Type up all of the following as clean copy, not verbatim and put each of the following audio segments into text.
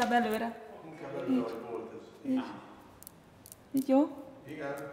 inkább előre. Inkább előre, hogy volt ez. Így. Így jó? Igen.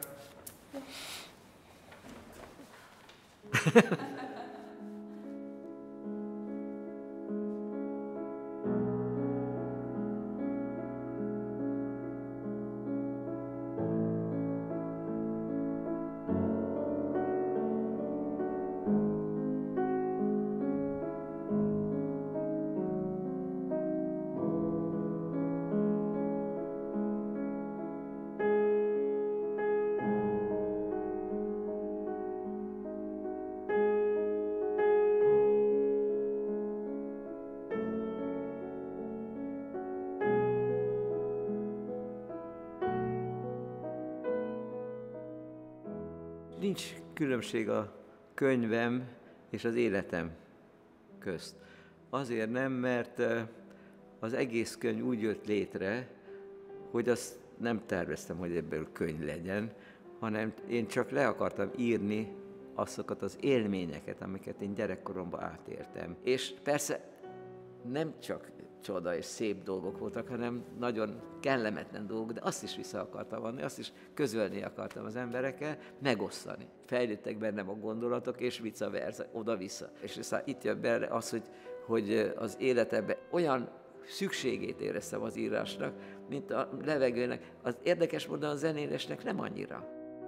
Nincs különbség a könyvem és az életem közt. Azért nem, mert az egész könyv úgy jött létre, hogy azt nem terveztem, hogy ebből könyv legyen, hanem én csak le akartam írni azokat az élményeket, amiket én gyerekkoromban átértem. És persze nem csak csoda és szép dolgok voltak, hanem nagyon kellemetlen dolgok, de azt is vissza akartam vanni, azt is közölni akartam az emberekkel, megosztani. Fejlődtek bennem a gondolatok, és vice versa, oda-vissza. És aztán itt jön be az, hogy az életemben olyan szükségét éreztem az írásnak, mint a levegőnek. Az érdekes módon a zenélésnek nem annyira.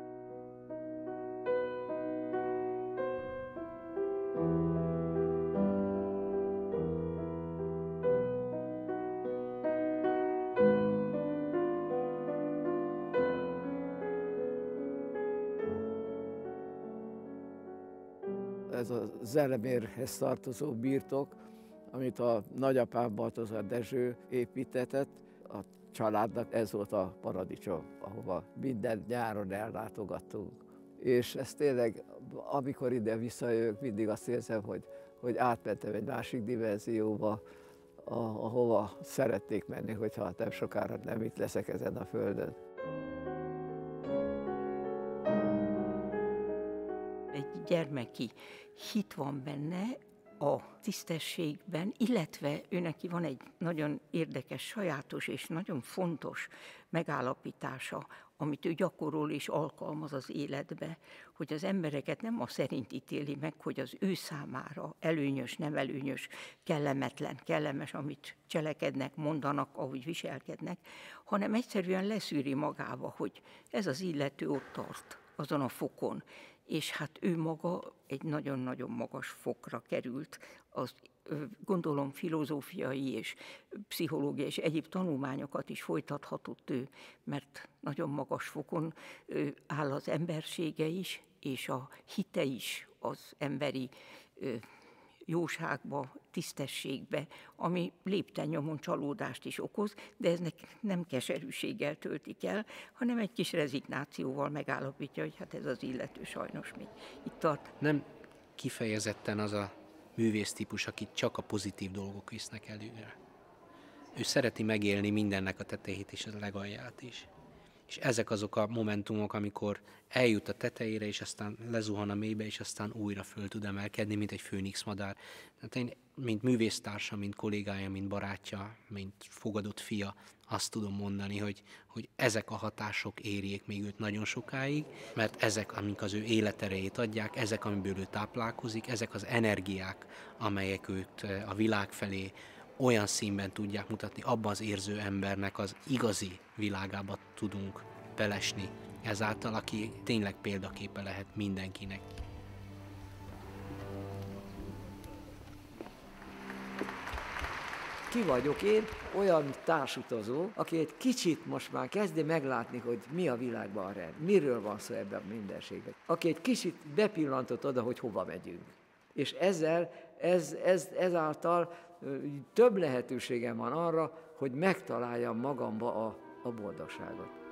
Ez a Zelemérhez tartozó birtok, amit a nagyapám Baltazár Dezső építetett, a családnak ez volt a paradicsom, ahova minden nyáron ellátogattunk. És ez tényleg, amikor ide visszajövök, mindig azt érzem, hogy átmentem egy másik dimenzióba, ahova szeretnék menni, hogyha nem sokára nem itt leszek ezen a földön. Egy gyermeki hit van benne a tisztességben, illetve őneki van egy nagyon érdekes, sajátos és nagyon fontos megállapítása, amit ő gyakorol és alkalmaz az életbe, hogy az embereket nem az szerint ítéli meg, hogy az ő számára előnyös, nem előnyös, kellemetlen, kellemes, amit cselekednek, mondanak, ahogy viselkednek, hanem egyszerűen leszűri magába, hogy ez az illető ott tart azon a fokon, és hát ő maga egy nagyon-nagyon magas fokra került, az gondolom filozófiai és pszichológiai és egyéb tanulmányokat is folytathatott ő, mert nagyon magas fokon áll az embersége is, és a hite is az emberi jóságba, tisztességbe, ami lépten-nyomon csalódást is okoz, de ez nem keserűséggel töltik el, hanem egy kis rezignációval megállapítja, hogy hát ez az illető sajnos még itt tart. Nem kifejezetten az a művésztípus, akit csak a pozitív dolgok visznek előre. Ő szereti megélni mindennek a tetejét és a legalját is. És ezek azok a momentumok, amikor eljut a tetejére, és aztán lezuhan a mélybe, és aztán újra föl tud emelkedni, mint egy főnix madár. Tehát én, mint művésztársa, mint kollégája, mint barátja, mint fogadott fia, azt tudom mondani, hogy ezek a hatások érjék még őt nagyon sokáig, mert ezek, amik az ő életerejét adják, ezek, amiből ő táplálkozik, ezek az energiák, amelyek őt a világ felé olyan színben tudják mutatni, abban az érző embernek az igazi világába tudunk belesni. Ezáltal, aki tényleg példaképe lehet mindenkinek. Ki vagyok én? Olyan társutazó, aki egy kicsit most már kezdi meglátni, hogy mi a világban a rend, miről van szó ebben a mindenségben. Aki egy kicsit bepillantott oda, hogy hova megyünk. És ezáltal több lehetőségem van arra, hogy megtaláljam magamba a boldogságot.